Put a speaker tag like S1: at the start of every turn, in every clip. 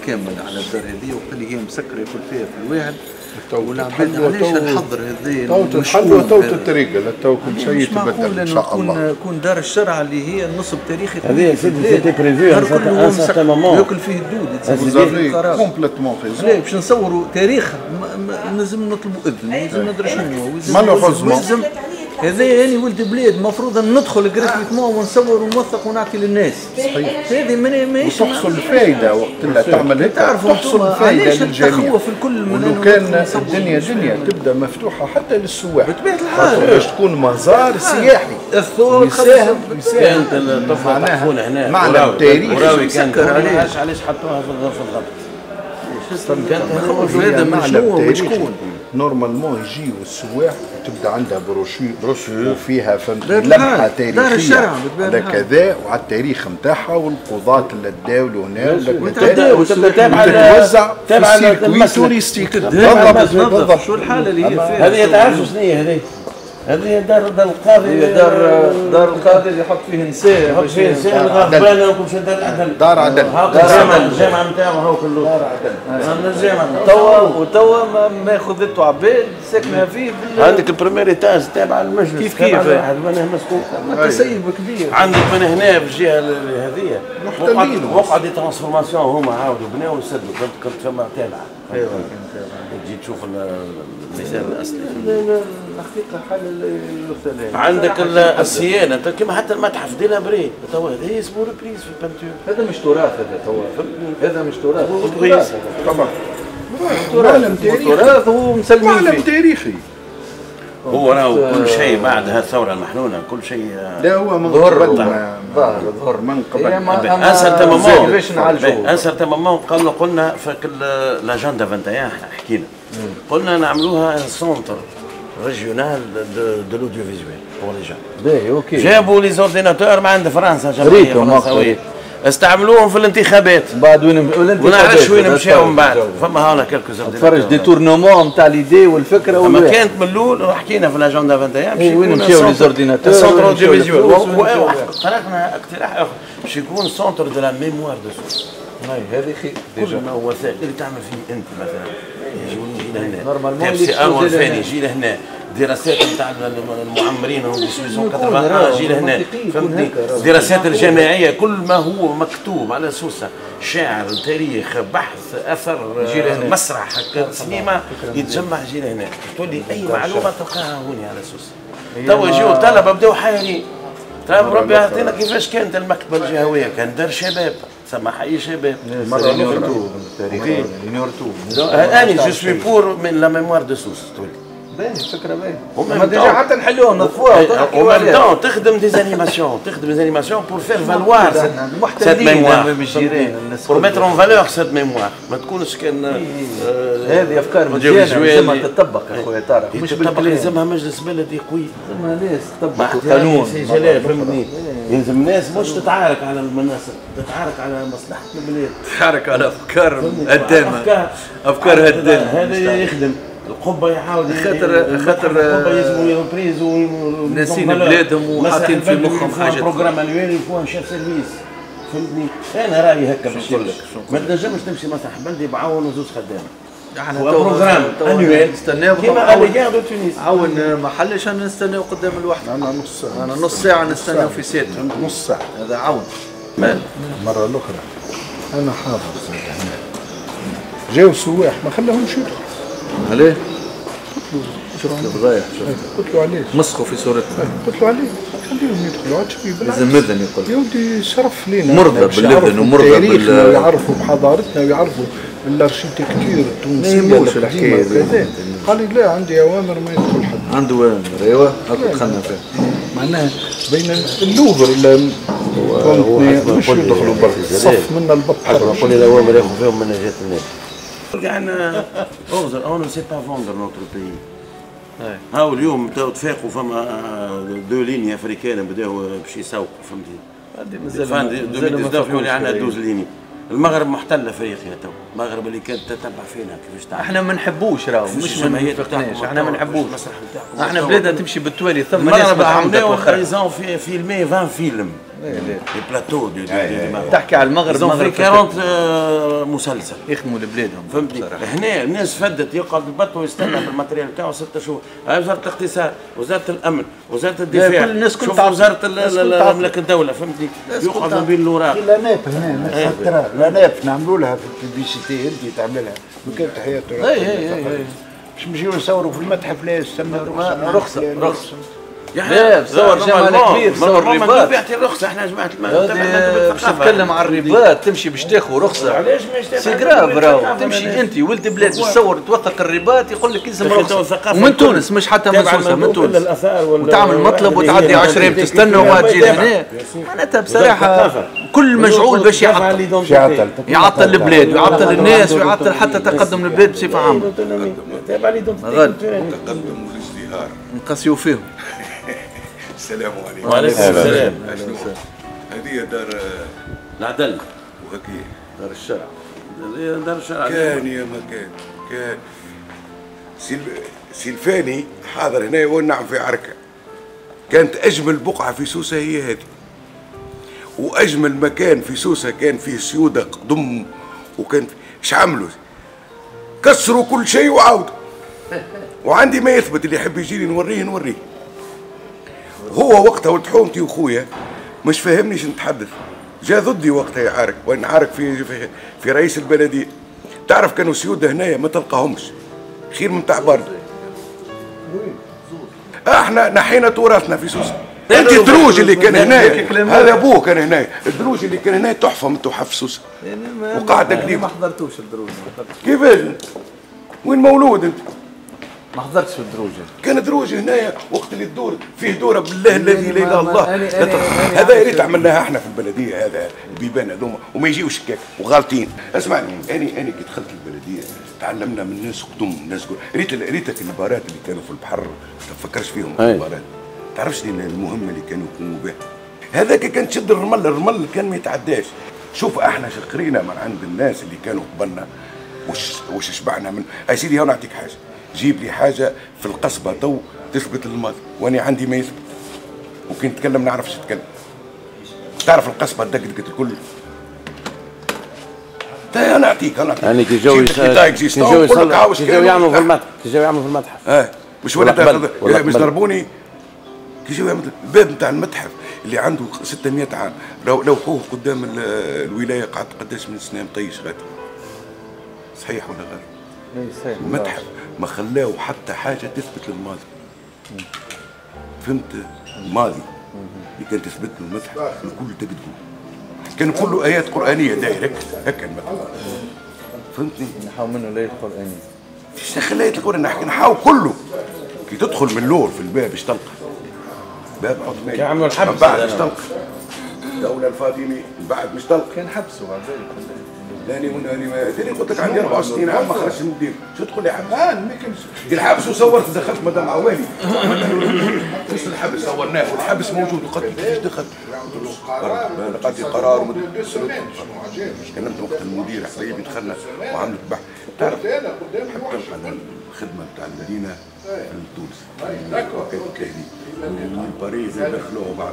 S1: كامل على الدار هذه وقال لي هي مسكره ياكل فيها في الواحد. والعباد علاش الحظر هذا
S2: تو تتحل تو الطريقه تو كل شيء تبدل ان شاء الله.
S1: تكون دار الشرع اللي هي النصب تاريخي
S3: هذه سيتي بريفي ان سارتان مومون
S1: ياكل فيه الدود
S2: كومبليتمون
S1: لا باش نصوروا تاريخ لازم نطلبوا اذن لازم ندري شنو
S2: مالوغوزمون
S1: هذا يعني ولد بلاد المفروض ان ندخل جراتويتمون ونصور ونوثق ونعطي للناس.
S2: صحيح
S1: هذه ماهيش
S2: وتحصل فايده وقت اللي تعمل هيك تحصل فايده للجميع. ولو كان الدنيا تبدا مفتوحه حتى للسواح
S1: بطبيعه الحال
S2: باش تكون مزار سياحي
S1: يساهم
S3: كانت الطفله تحفون هنا
S2: معنى التاريخ
S3: وراوي كانت علاش حطوها في الضبط
S1: هذا مشروع شكون
S2: نورمالمون يجيو السواح وتبدا عندها بروشور وفيها فهمت لمحه تاريخيه على كذا وعلى التاريخ نتاعها والقضاة اللي تداولوا هنا
S3: وتبدا
S2: تتوزع في السيركوي توريستيك.
S1: بالضبط شو الحاله اللي هي فيها
S3: هذه تعرفوا شنو هي هذه دار القاضي
S1: دار القاضي اللي يحط فيه نساء
S3: يحط فيه نساء الغربانه وكل شيء دار عدل الجامعه نتاعو هو كله دار عدل الجامعه
S1: توا ما خذته عباد ساكنه فيه
S3: عندك البريمير ايتاج تابع للمجلس
S1: كيف
S3: واحد مسكون
S1: تسيب كبير
S3: عندك من هنا في الجهه هذه وقع دي ترانسفورماسيون هما عاودوا بناو وسدوا كنت فما تابعه تجي تشوف المثال الاصلي
S1: الحقيقه حال الثلاث
S3: عندك الصيانه كما حتى المتحف دي لابري توا هذا اسمه ريبريز في البانتور.
S1: هذا مش تراث هذا توا هذا مش تراث
S2: طبعا
S1: تراث هو مسلمين
S2: فيه تاريخي
S3: هو راهو كل شيء بعد هذه الثوره المحنونه كل شيء
S2: لا هو من
S1: ظهر
S2: من قبل
S3: انسر تماما قلنا في لاجندا 21 حكينا قلنا نعملوها سونتر ريجيونال دو لوديو فيزوال بور لي جون.
S1: باهي اوكي
S3: جابوا لي زورديناتور من عند فرنسا جمعيه فرنساويه استعملوهم في الانتخابات
S1: بعد
S3: وين نعرفش وين مشاو من بعد فما هنا كلكو زورديناتور
S1: تفرج ديتورنمون نتاع ليدي والفكره
S3: اما كانت من الاول حكينا في لاجندا 21
S1: وين مشاو لي زورديناتور
S3: سونتر دو فيزوال طرقنا اقتراح اخر باش يكون سونتر دو لا ميموار دو سوس.
S1: هذه خير
S3: ديجا ما هو وثائق اللي تعمل فيه انت مثلا يجي لهنا نورمالمون يجي لهنا دراسات نتاع المعمرين هم بيسويزون 80 يجي لهنا فهمتني دراسات الجامعيه كل ما هو مكتوب على سوسه شعر تاريخ بحث اثر مسرح سينما يتجمع يجي لهنا تولي اي معلومه تلقاها هوني على سوسه. توا يجيو الطلبه بداو حايرين طيب ربي يعطينا كيفاش كانت المكتبه الجهويه كان دار شباب ثم حي شباب
S2: مره
S3: اني جو سوي بور من لا ميموار دو سوس تولي
S1: باهي فكره باهيه ديجا حتى نحلوها نطفوها
S3: ومن تخدم دي زانيماسيون بور فير فالوار سيت ميموار بور ميتر اون فالور سيت ميموار ما تكونش كان
S1: هذه افكار مزيانه لازمها تطبق يا خويا طارق
S3: مش بالكلام لازمها مجلس بلدي قوي
S1: لازمها ناس تطبق القانون
S3: فهمتني يلزم الناس مش تتعارك على المناصب تتعارك على مصلحه البلاد
S1: تتعارك على افكار هدامه افكار هدامه
S3: هذا يخدم القبه يحاول
S1: خاطر
S3: القبه يلزموا يربريز
S1: ناسين بلادهم وحاطين في مخهم حاجات
S3: بروجرام انويل يكون شيف سيرفيس فهمتني انا رايي هكا باش نقول لك ما تنجمش تمشي مسرح بلدي بعون وزوج خدامه
S1: احنا
S3: بروجرام انويل
S1: نستناو
S3: كيما اليغ دو تونس
S1: عاون ما حلش نستناو قدام الوحده انا نص ساعه نستناو في سيت
S2: نص ساعه
S1: هذا عون
S2: مره الاخرى انا حاضر هنا جاو سواح ما خلاهمش يدخلوا
S1: عليه؟
S2: قلت له علاش؟
S1: مسخوا في صورتنا
S2: قلت له علاش؟ خليهم يدخلوا عاد شوي
S1: لازم مذن يقول
S2: يا ودي شرف لينا
S1: مرضى باللبن ومرضى
S2: بتاريخنا ويعرفوا بحضارتنا ويعرفوا الاركيتكتور التونسيه القديمه وكذا قال لي لا عندي اوامر ما يدخل حد
S1: عنده اوامر ايوه هاكا دخلنا فيه
S2: معناها بين اللوفر مش يدخلوا برا صف منا البطل
S3: قول لي الاوامر ياخذ فيهم من جهه الناس كان اوزر اون سي با فوندر نوتر بيي هاو اليوم تفاقوا فما دو ليني افريكان بداو باش يسوقوا فهمتي مازال 2019 يولي عندنا 12 ليني المغرب محتل افريقيا تو المغرب اللي كانت تتبع فينا كيفاش تعمل
S1: احنا ما نحبوش راهو مش ما يتفقناش احنا ما نحبوش احنا بلادنا تمشي بالتوالي ثم ناس
S3: المغرب عملناو بريزون في فيلمي 20 فيلم بلاتو
S1: تحكي على المغرب.
S3: المغرب 40 مسلسل
S1: يخدموا لبلادهم
S3: فهمتني. هنا الناس فدت يقعد البط ويستنى في الماتريال تاعو 6 شهور. وزاره الاقتصاد، وزاره الامن، وزاره الدفاع،
S1: كل الناس
S3: شوف وزاره مملكه الدوله فهمتني. يقعد ما بين الاوراق.
S2: لا ناب هنا لا ناب نعملوا لها في البيبيسيتي انت تعملها وكان تحيات. باش نجيو نصوروا في المتحف لا يستنى
S1: رخصه.
S3: لا
S1: صور جمال كبير، صور رباط.
S3: يعطي الرخصه احنا جماعه
S1: باش تتكلم عن الرباط تمشي باش تاخذ رخصه.
S3: علاش ما يشتغل؟
S1: سي جراف راهو تمشي انت ولد بلاد تصور توثق الرباط يقول لك لازم رخصه. ومن تونس مش حتى من سوسه، من تونس. وتعمل مطلب وتعدي 10 ايام تستنى وتجي لهنا. معناتها بصراحه كل مجعول باش يعطل البلاد ويعطل الناس ويعطل حتى تقدم البلاد بصفه عامه.
S4: تقدم والازدهار
S1: نقاسيو فيهم.
S4: السلام عليكم.
S3: وعليكم السلام.
S4: هذه دار
S3: العدل
S4: وهكي
S1: دار الشرع.
S3: دار الشرع
S4: كان يا ما كان سلفاني حاضر هنا ونعم في عركة. كانت أجمل بقعة في سوسة هي هذه، وأجمل مكان في سوسة كان فيه سيودة قدم، وكان ايش عملوا؟ كسروا كل شيء وعاودوا. وعندي ما يثبت، اللي يحب يجيني نوريه. هو وقتها ولد حومتي وخويا مش فاهمنيش نتحدث، جا ضدي وقتها يعارك، وين عارك في رئيس البلديه. تعرف كانوا سيودة هنايا ما تلقاهمش، خير من تاع برد. احنا نحينا تراثنا في سوسه. انت الدروج اللي كان هنايا هذا ابوه كان هنايا، الدروج اللي كان هنايا تحفه من تحف سوسه. وقاعد تقريبا
S1: ما حضرتوش الدروج.
S4: كيفاش؟ وين مولود انت؟
S1: ما حضرتش في الدروج.
S4: كان دروج هنايا وقت اللي تدور فيه دوره بالله الذي لا اله الا الله. هذا يا ريت عملناها احنا في البلديه، هذا البيبان هذوما وما يجيوش هكاك وغالطين. اسمعني، انا كي دخلت البلديه تعلمنا من ناس قدم، ناس ريتك البارات اللي كانوا في البحر ما تفكرش فيهم البارات. تعرفش المهمه اللي كانوا يقوموا بها؟ هذاك كان تشد الرمل كان ما يتعداش. شوف احنا شقرينا من عند الناس اللي كانوا قبلنا وش شبعنا من. يا سيدي انا نعطيك حاجه، جيب لي حاجه في القصبه تو تثبت الماضي، وانا عندي ما يثبت. وكي نتكلم نعرفش نتكلم. تعرف القصبه الدقدقه الكل. انا نعطيك
S3: يعني كي جاو يعملوا في المتحف
S4: مش ولا مش ضربوني كي جاو يعملوا الباب نتاع المتحف اللي عنده 600 عام لوحوه قدام الولايه. قعدت قداش من سنه مطيش غادي. صحيح ولا غير؟
S1: صحيح.
S4: المتحف ما خلاو حتى حاجه تثبت للماضي. فهمت؟ الماضي اللي كان تثبت له المتحف الكل تقدقوا، كان كله ايات قرانيه داير هكا المتحف. فهمتني؟
S1: نحاول منه الايات القرانيه.
S4: فيش دخل ايات القران، نحاول كله. كي تدخل من اللور في الباب ايش تلقى؟ باب عثماني.
S3: كي عملوا الحبس.
S4: من بعد ايش تلقى؟ الدوله الفاطميه. من بعد مش تلقى؟
S1: كان حبسوا بعد ذلك.
S4: لاني قلت لك عندي 64 عام ما خرجتش من الدين، شو تقول لي حبس؟ الحبس وصورت دخلت مدام عوالي. فيش الحبس صورناه والحبس موجود وقتل كيفاش دخل؟ لقيت قرار كلمت وقت المدير حبيبي دخلنا وعملت بحث. تعرف حتى الخدمه بتاع المدينه في تونس من باريس دخلوه بعد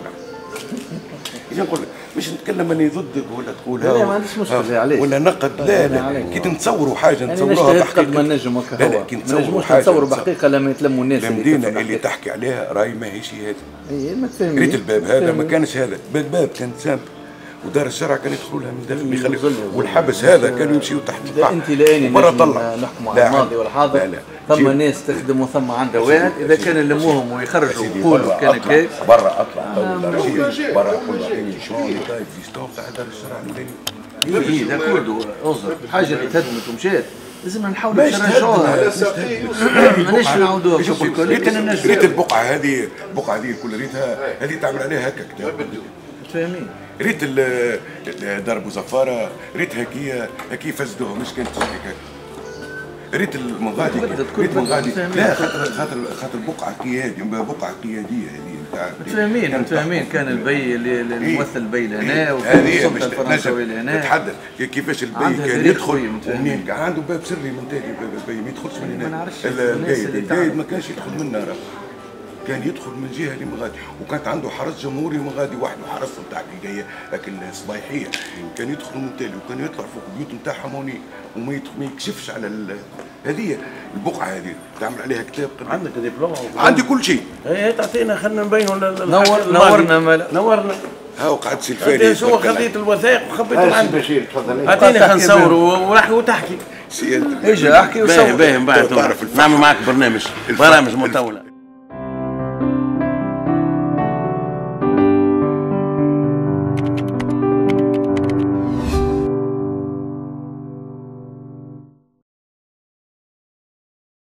S4: إذا نقول لك مش نتكلم اني ضدك ولا تقول
S1: لا ما عنديش مشكله عليك
S4: ولا نقد. لا كي نتصوروا حاجه نتصوروها
S1: بحقيقه ما نجم هكا هو
S4: كي
S1: نتصوروا حاجه نتصوروا بحقيقه لما يتلموا الناس
S4: المدينه اللي تحكي عليها راهي ماهيش هذه.
S1: اي ما تفهمني.
S4: ريت الباب هذا ما كانش هذا، الباب كان سامب ودار الشرع كان يدخلوا لها من داخل يخلي، والحبس هذا كانوا يمشيوا تحت القاع.
S1: انت لاني
S4: برا طلع
S1: نحكموا على الماضي والحاضر. لا ثم ناس تخدم وثم عندها واحد اذا كان يلموهم ويخرجوا ويقولوا كان هيك
S4: برا اطلع برا كل شويه طيب في ستوب تاع دار الشرع
S1: المدني. ده كله انظر الحاجه اللي تهدمت ومشات لازم نحاولوا نرجعوها. ماناش نعاودوها
S4: لكن الناس ريت البقعه هذه كل ريتها هذه تعمل عليها هكا كتاب.
S1: فاهمين؟
S4: ريت دار ابو زفاره ريت هكي فسدوها مش كانت هكاك. ريت المغادي لا خاطر بقعه قياديه هذه نتاع
S1: متفاهمين. كان البي الممثل البي لهنا
S4: والسلطه الفرنسويه لهنا تتحدث كيفاش البي كان يدخل ومنين عنده باب سري من تالي البي ما يدخلش من هنا. القايد ما كانش يدخل منا كان يدخل من الجهه اللي من غادي، وكانت عنده حرس جمهوري من غادي وحده، حرس نتاع الجايه لكن الصبايحيه، كان يدخل من تالي وكان يطلع فوق البيوت نتاعهم وما يكشفش على هذه البقعه هذه تعمل عليها كتاب.
S3: عندك دبلوم؟
S4: عندي كل شيء.
S3: ايه تعطينا خلينا نبينوا
S1: نورنا
S4: هاو قعد سلفاني.
S3: شو خذيت الوثائق وخبيتهم عندك. اعطيني خلينا نصور وتحكي.
S4: سيادتك
S1: اجي احكي وصور.
S3: باهي من بعد نعمل معك برنامج مطولة.